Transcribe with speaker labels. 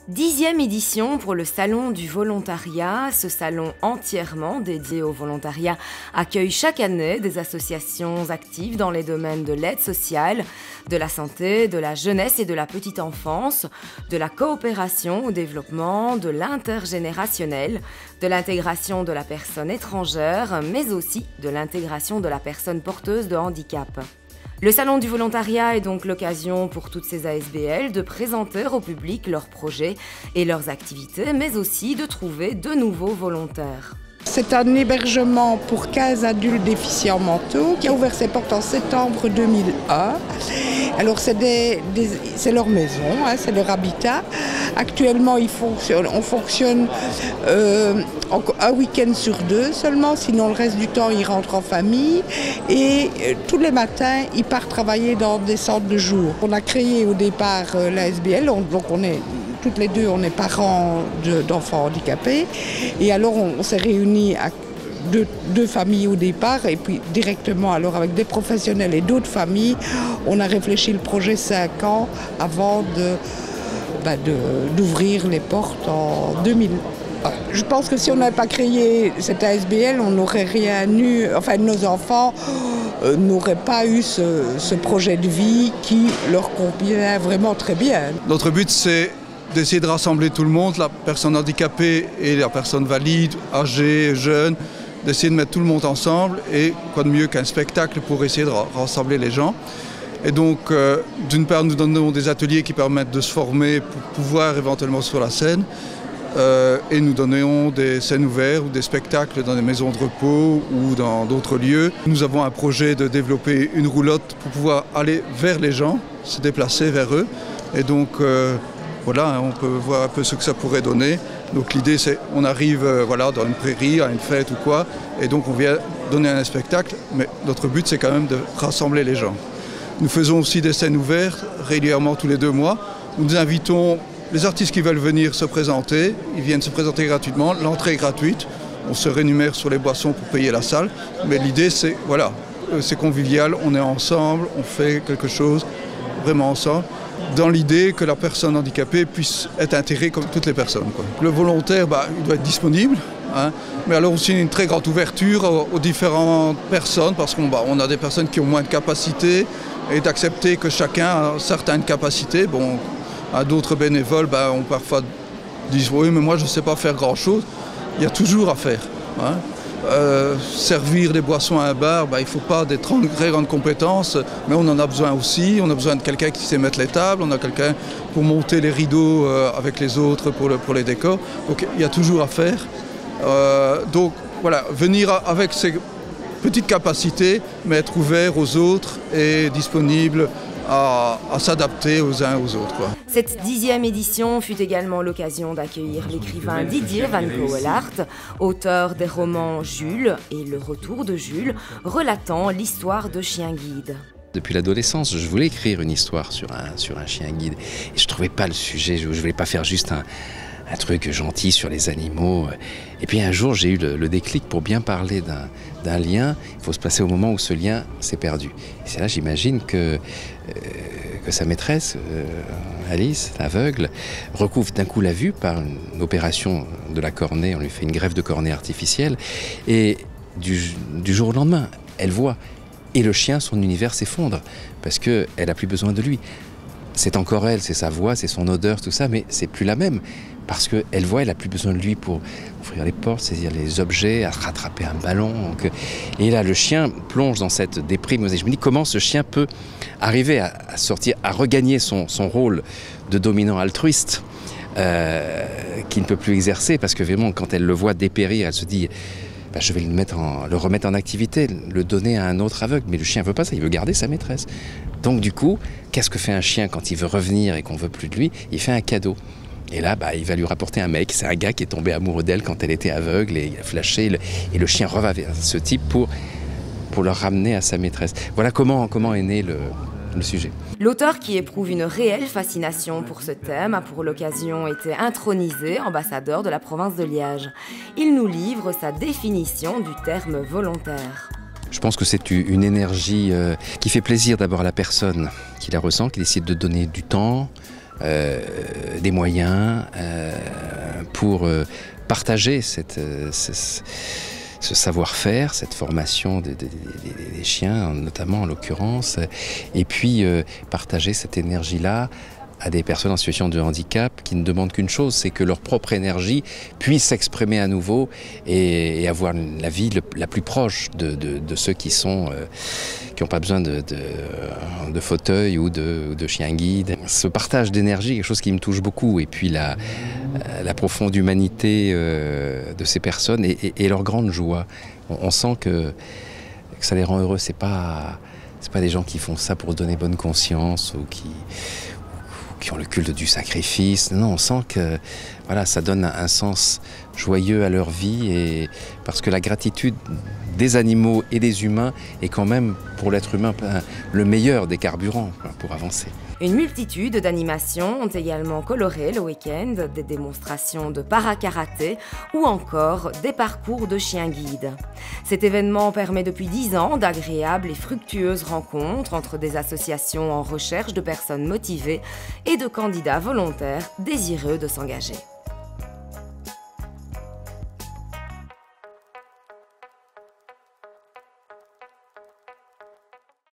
Speaker 1: 10e édition pour le Salon du volontariat. Ce salon entièrement dédié au volontariat accueille chaque année des associations actives dans les domaines de l'aide sociale, de la santé, de la jeunesse et de la petite enfance, de la coopération au développement, de l'intergénérationnel, de l'intégration de la personne étrangère, mais aussi de l'intégration de la personne porteuse de handicap. Le Salon du volontariat est donc l'occasion pour toutes ces ASBL de présenter au public leurs projets et leurs activités, mais aussi de trouver de nouveaux volontaires.
Speaker 2: C'est un hébergement pour 15 adultes déficients mentaux qui a ouvert ses portes en septembre 2001. Alors c'est leur maison, c'est leur habitat. Actuellement on fonctionne un week-end sur 2 seulement, sinon le reste du temps ils rentrent en famille. Et tous les matins ils partent travailler dans des centres de jour. On a créé au départ l'ASBL, donc toutes les deux, on est parents d'enfants handicapés. Et alors, on s'est réunis à deux familles au départ. Et puis, directement, alors avec des professionnels et d'autres familles, on a réfléchi le projet 5 ans avant d'ouvrir les portes en 2000. Je pense que si on n'avait pas créé cette ASBL, on n'aurait rien eu. Enfin, nos enfants n'auraient pas eu ce projet de vie qui leur convient vraiment très bien.
Speaker 3: Notre but, c'est d'essayer de rassembler tout le monde, la personne handicapée et la personne valide, âgée, jeune, d'essayer de mettre tout le monde ensemble et quoi de mieux qu'un spectacle pour essayer de rassembler les gens. Et donc, d'une part, nous donnons des ateliers qui permettent de se former pour pouvoir éventuellement sur la scène et nous donnons des scènes ouvertes ou des spectacles dans des maisons de repos ou dans d'autres lieux. Nous avons un projet de développer une roulotte pour pouvoir aller vers les gens, se déplacer vers eux. Et donc, voilà, on peut voir un peu ce que ça pourrait donner. Donc l'idée c'est on arrive dans une prairie, à une fête ou quoi, et donc on vient donner un spectacle, mais notre but c'est quand même de rassembler les gens. Nous faisons aussi des scènes ouvertes régulièrement tous les 2 mois. Nous invitons les artistes qui veulent venir se présenter, ils viennent se présenter gratuitement, l'entrée est gratuite, on se rémunère sur les boissons pour payer la salle, mais l'idée c'est c'est convivial, on est ensemble, on fait quelque chose vraiment ensemble, dans l'idée que la personne handicapée puisse être intégrée comme toutes les personnes, quoi. Le volontaire, il doit être disponible, mais alors aussi une très grande ouverture aux différentes personnes, parce qu'on a des personnes qui ont moins de capacités, et d'accepter que chacun a certaines capacités. Bon, d'autres bénévoles ont parfois disent oui, mais moi je ne sais pas faire grand-chose. Il y a toujours à faire. Servir des boissons à un bar, il ne faut pas des très grandes compétences, mais on en a besoin aussi. On a besoin de quelqu'un qui sait mettre les tables, on a quelqu'un pour monter les rideaux avec les autres pour les décors. Donc il y a toujours à faire. Donc voilà, venir avec ces petites capacités, mais être ouvert aux autres et disponible à s'adapter aux uns aux autres, quoi.
Speaker 1: Cette 10e édition fut également l'occasion d'accueillir l'écrivain Didier Van Coelhart, auteur des romans Jules et Le Retour de Jules, relatant l'histoire de Chien Guide.
Speaker 4: Depuis l'adolescence, je voulais écrire une histoire sur un chien guide. Et je ne trouvais pas le sujet, je ne voulais pas faire juste un truc gentil sur les animaux. Et puis un jour, j'ai eu le déclic pour bien parler d'un lien. Il faut se placer au moment où ce lien s'est perdu. Et c'est là, j'imagine que sa maîtresse, Alice, aveugle, recouvre d'un coup la vue par une opération de la cornée. On lui fait une greffe de cornée artificielle. Et du jour au lendemain, elle voit. Et le chien, son univers s'effondre parce qu'elle n'a plus besoin de lui. C'est encore elle, c'est sa voix, c'est son odeur, tout ça, mais c'est plus la même. Parce qu'elle voit, elle n'a plus besoin de lui pour ouvrir les portes, saisir les objets, rattraper un ballon. Donc, et là, le chien plonge dans cette déprime. Je me dis comment ce chien peut arriver à sortir, à regagner son rôle de dominant altruiste qu'il ne peut plus exercer. Parce que vraiment, quand elle le voit dépérir, elle se dit je vais le remettre en activité, le donner à un autre aveugle. Mais le chien ne veut pas ça, il veut garder sa maîtresse. Donc du coup, qu'est-ce que fait un chien quand il veut revenir et qu'on ne veut plus de lui? Il fait un cadeau. Et là, il va lui rapporter un mec. C'est un gars qui est tombé amoureux d'elle quand elle était aveugle et il a flashé. Et le chien revient vers ce type pour le ramener à sa maîtresse. Voilà comment est né le sujet.
Speaker 1: L'auteur, qui éprouve une réelle fascination pour ce thème, a pour l'occasion été intronisé ambassadeur de la province de Liège. Il nous livre sa définition du terme volontaire.
Speaker 4: Je pense que c'est une énergie qui fait plaisir d'abord à la personne qui la ressent, qui décide de donner du temps, des moyens pour partager ce savoir-faire, cette formation des chiens, notamment en l'occurrence, et puis partager cette énergie-là à des personnes en situation de handicap qui ne demandent qu'une chose, c'est que leur propre énergie puisse s'exprimer à nouveau et avoir la vie la plus proche de ceux qui n'ont pas besoin de fauteuil ou de chien guide. Ce partage d'énergie est quelque chose qui me touche beaucoup, et puis la profonde humanité de ces personnes et leur grande joie. On sent que ça les rend heureux. C'est pas des gens qui font ça pour se donner bonne conscience ou qui ont le culte du sacrifice. Non, on sent que voilà, ça donne un sens joyeux à leur vie, et parce que la gratitude des animaux et des humains est quand même, pour l'être humain, le meilleur des carburants pour avancer.
Speaker 1: Une multitude d'animations ont également coloré le week-end, des démonstrations de para-karaté ou encore des parcours de chiens guides. Cet événement permet depuis 10 ans d'agréables et fructueuses rencontres entre des associations en recherche de personnes motivées et de candidats volontaires désireux de s'engager.